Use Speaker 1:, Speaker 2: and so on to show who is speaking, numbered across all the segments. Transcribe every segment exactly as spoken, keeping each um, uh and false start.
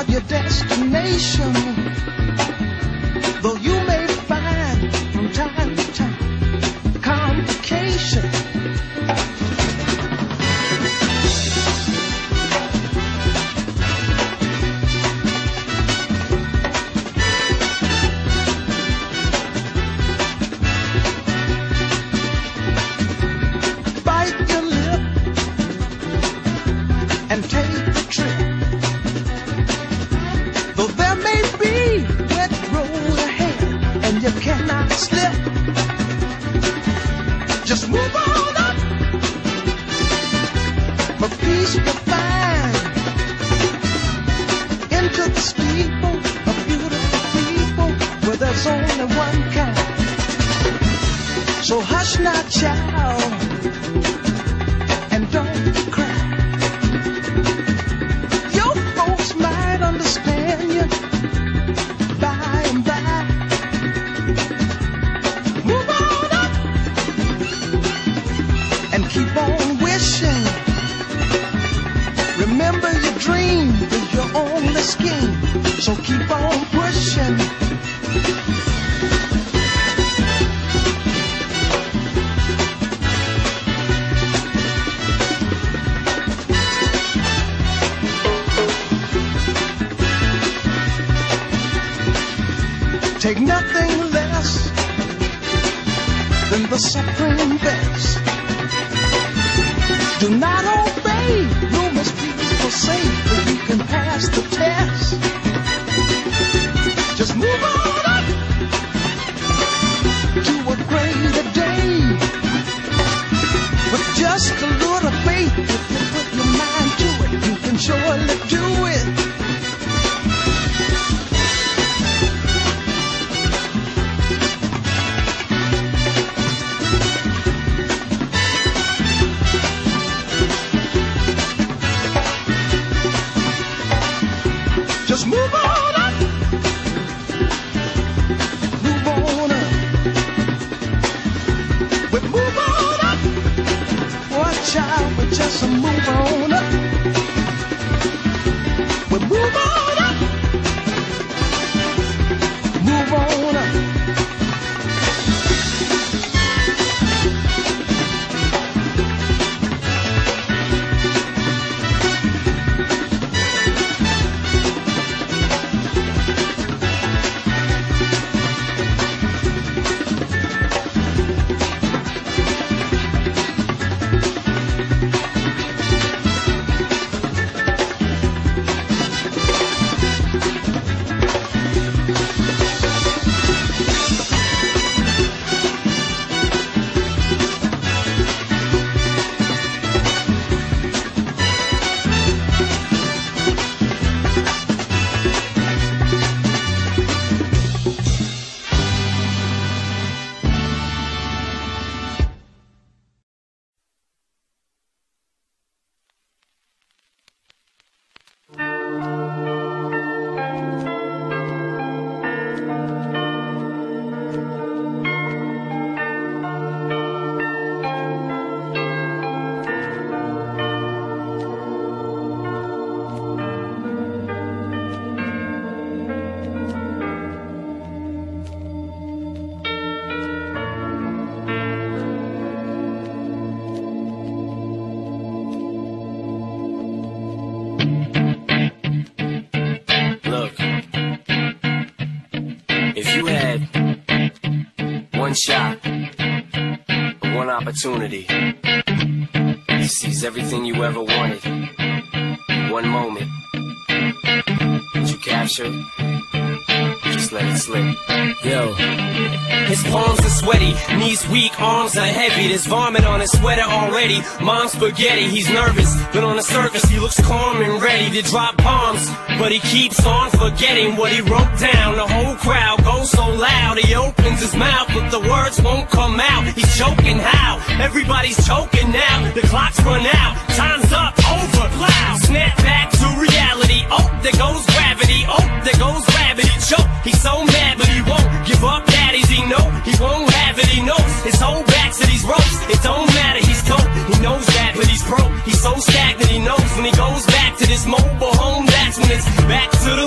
Speaker 1: your destination, though you may find from time to time complication. Bite your lip and take the trip. Though there may be wet road ahead and you cannot slip, just move on up, for peace will find into the steeple of beautiful people where there's only one kind. So hush now, child, and don't cry. Your folks might understand you by and by. Move on up and keep on wishing. Remember your dream is your only scheme, so keep on pushing. Take nothing less than the supreme best. Do not obey rumors people say, but you can pass the test. Just move on up to a greater day. With just a little faith, if you put your mind to it, you can surely do it. Just move on up, move on up, we move on up, watch out, we just move on up, we move on up, move on up. Shot, one opportunity to seize everything you ever wanted. One moment, did you capture it? Just let it slip. Yo. His palms are sweaty, knees weak, arms are heavy. There's vomit on his sweater already. Mom's spaghetti, he's nervous, but on the surface he looks calm and ready to drop bombs. But he keeps on forgetting what he wrote down. The whole crowd goes so loud, he opens his mouth, but the words won't come out. He's choking how? Everybody's choking now. The clock's run out, time's up, over, loud. Snap back to reality. Oh, there goes gravity. Oh, there goes gravity. Choke, he's so mad, but he won't give up. Daddies, he know he won't have it. He knows his whole back to these ropes. It don't matter, he's dope. He knows that, but he's broke. He's so stagnant. He knows when he goes back to this mobile home, that's when it's back to the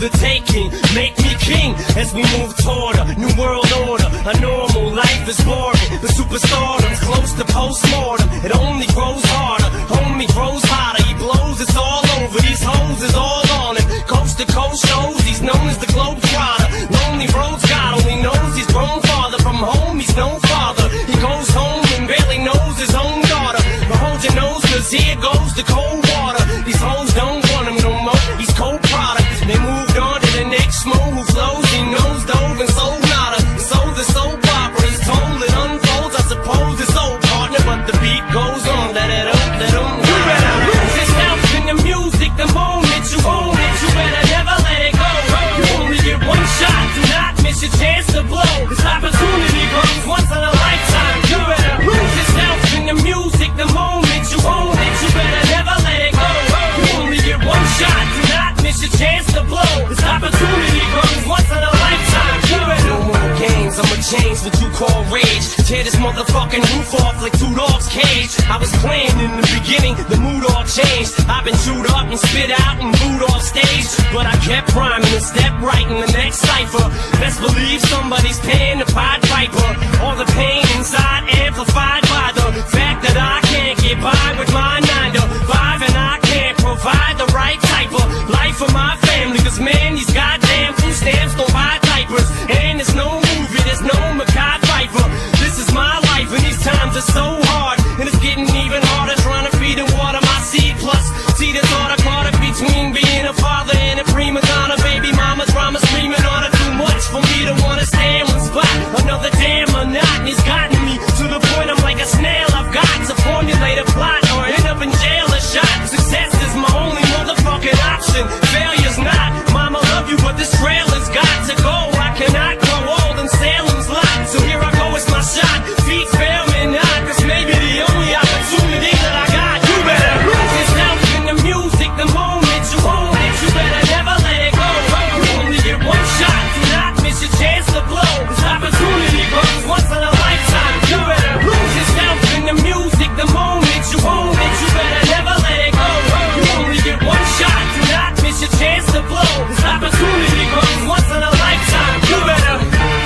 Speaker 1: the taking. Make me king as we move toward a new world order. A normal life is boring, the superstardom's close to postmortem. It only grows harder, homie grows hotter. He blows, it's all over, these hoes is all on him. Coast to coast shows, he's known as the Globetrotter. Lonely roads, God only knows he's grown farther from home, he's no father. He goes home and barely knows his own daughter. But hold your nose, cause here goes the cold water. These hoes don't want him no more, he's cold product. They moved on to the next mo who flows, he knows dove and sold nada. So the soap opera is told, it unfolds, I suppose it's old partner, but the beat goes on. Let it up, let it up. You better lose yourself in the music the moment you own it. You better never let it go. You only get one shot, do not miss your chance to blow. This opportunity comes once in a lifetime. You better lose yourself in the music the moment you own it. You better never let it go. You only get one shot, do not miss your chance to blow. This opportunity comes once in a lifetime. You better no more games, I'ma change what you call rage. Tear this motherfucking roof off like two dogs' cage. I was playing in the beginning, the mood all changed. I've been chewed up and spit out and booed off stage, but I kept rhyming and stepped right in the next cipher. Best believe somebody's paying the Pied Piper. All the pain inside amplified by the fact that I can't get by with my nine to five, and I can't provide the right type of life for my family. Cause man, these goddamn food stamps don't buy diapers, and there's no movie, there's no Mackay Pfeiffer. This is my life and these times are so hard, and it's getting even harder trying to feed and water my seed. Plus, see the thought I caught it between being a father and a prima donna. Baby mama drama screaming on it, too much for me to wanna stay in one spot. Another damn monotony's gotten me to the point I'm like a snail. I've got to formulate a plot or end up in jail or shot. Success is my only motherfucking option, failure's not. Mama love you, but this trail has got to go. I cannot grow old in Salem's lot, so here I go, it's my shot. Feet fail me not, this may be the only opportunity that I got. You better lose yourself in the music the moment you own it. You better never let it go. You only get one shot, do not miss your chance to blow. This opportunity comes once in a lifetime. You better lose yourself in the music the moment you own it. You better never let it go. You only get one shot, do not miss your chance to blow. This opportunity comes once in a lifetime. You better.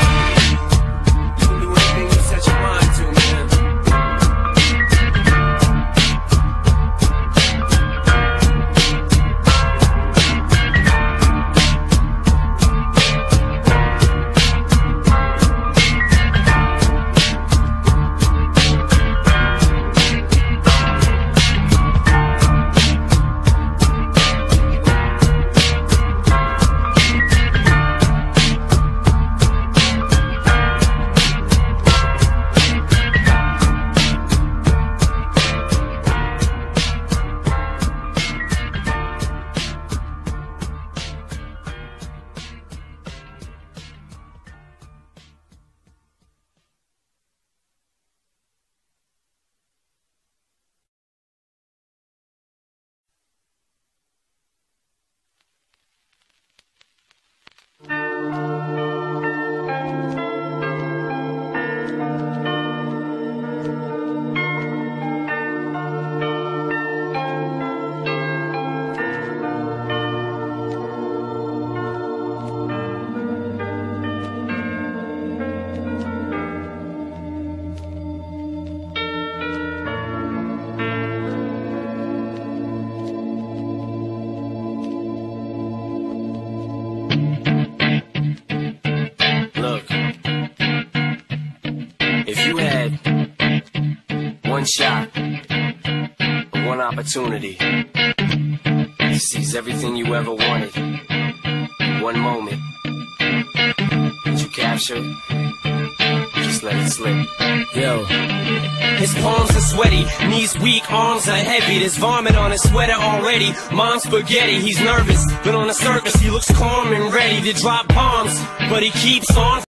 Speaker 1: You can do anything you set your mind to, man. Shot, one opportunity to seize everything you ever wanted. One moment, did you capture it? Just let it slip. Yo, his palms are sweaty, knees weak, arms are heavy. There's vomit on his sweater already. Mom's spaghetti, he's nervous, but on the surface he looks calm and ready to drop bombs. But he keeps on